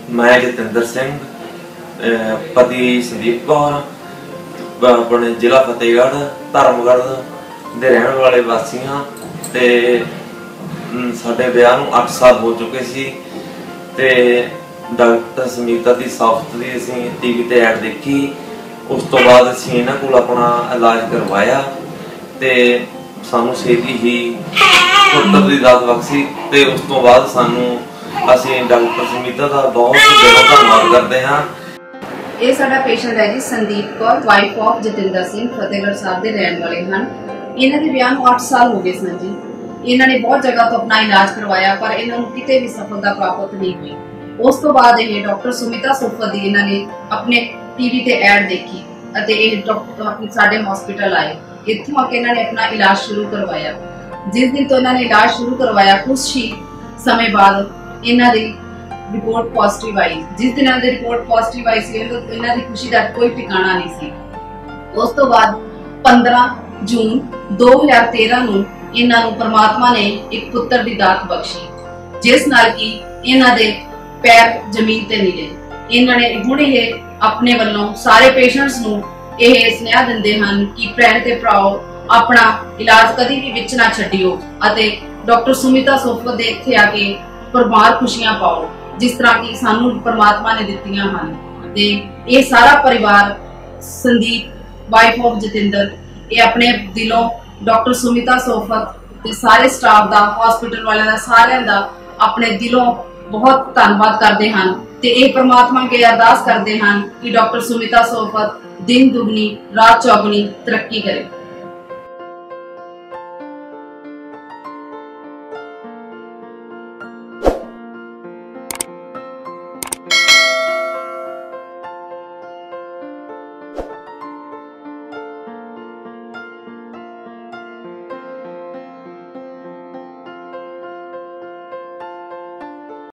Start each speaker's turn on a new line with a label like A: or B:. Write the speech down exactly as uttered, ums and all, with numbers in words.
A: मैं जतिंदर सिंह पति संदीप कौर अपने जिला फतेहगढ़ धर्मगढ़ दे रहने वाले वासी हाँ। ते साडे ब्याह नूं अठ साल हो चुके सी ते डॉक्टर सुमिता दी सॉफ्ट दी असीं टीवी ते ऐड देखी। उस तो बाद असीं इन्हां कोल अपना इलाज करवाया ते सानू छेती ही पुत्तर दी दात बख्शी ते उस तो बाद सानू ਅਸੀਂ डॉक्टर सुमिता ਦਾ बहुत दिलों धन्यवाद करते हैं।
B: ਇਹ ਸਾਡਾ ਪੇਸ਼ੈਂਟ ਹੈ ਜੀ ਸੰਦੀਪ ਕੌਰ, ਵਾਈਫ ਆਫ ਜਤਿੰਦਰ ਸਿੰਘ, ਫਤਿਹਗੜ੍ਹ ਸਾਹਿਬ ਦੇ ਰਹਿਣ ਵਾਲੇ ਹਨ। ਇਹਨਾਂ ਦੇ ਵਿਆਹ ਨੂੰ ਅੱਠ ਸਾਲ ਹੋ ਗਏ ਸਨ ਜੀ। ਇਹਨਾਂ ਨੇ ਬਹੁਤ ਜਗ੍ਹਾ ਤੋਂ ਆਪਣਾ ਇਲਾਜ ਕਰਵਾਇਆ ਪਰ ਇਹਨਾਂ ਨੂੰ ਕਿਤੇ ਵੀ ਸਫਲਤਾ ਪ੍ਰਾਪਤ ਨਹੀਂ ਹੋਈ। ਉਸ ਤੋਂ ਬਾਅਦ ਇਹ ਡਾਕਟਰ ਸੁਮਿਤਾ ਸੋਫਤ ਦੀ ਇਹਨਾਂ ਨੇ ਆਪਣੇ ਟੀਵੀ ਤੇ ਐਡ ਦੇਖੀ ਅਤੇ ਇਹ ਡਾਕਟਰ ਸਾਡੇ ਹਸਪੀਟਲ ਆਏ। ਇੱਥੋਂ ਆ ਕੇ ਇਹਨਾਂ ਨੇ ਆਪਣਾ ਇਲਾਜ ਸ਼ੁਰੂ ਕਰਵਾਇਆ। ਜਿਸ ਦਿਨ ਤੋਂ ਇਹਨਾਂ ਨੇ ਇਲਾਜ ਸ਼ੁਰੂ ਕਰਵਾਇਆ ਕੁਝ ਹੀ ਸਮੇਂ ਬਾਅਦ इन्हां दी रिपोर्ट पॉजिटिव आई। जिस दिन इन्हां दी रिपोर्ट पॉजिटिव आई सी इन्हां दी खुशी दा कोई ठिकाना नहीं सी। उस तो बाद पंद्रह जून दो हज़ार तेरह नूं इन्हां नूं परमात्मा ने एक पुत्र दी दात बख्शी जिस नाल कि इन्हां दे पैर जमीन ते मिले। इन्हां ने हुण इह अपने वल्लों सारे पेशेंट्स नूं इह सुनेहा दिंदे हन कि भैण ते भराओ अपना इलाज कदी भी विच ना छड्डियो अते डॉक्टर सुमिता सोफत दे इत्थे आके परमार खुशियां पाओ जिस तरह की सानू परमात्मा ने दित्तियां हन। ते ये सारा परिवार संदीप वाइफ ऑफ जतिंदर ये अपने दिलों डॉक्टर सुमिता सोफत ते सारे स्टाफ दा हॉस्पिटल वाले दा सारियां दा अपने दिलों बहुत धन्यवाद करते हैं। ते ये परमात्मा के अरदास करते हैं कि डॉक्टर सुमिता सोफत दिन दुगनी रात चौगनी तरक्की करे।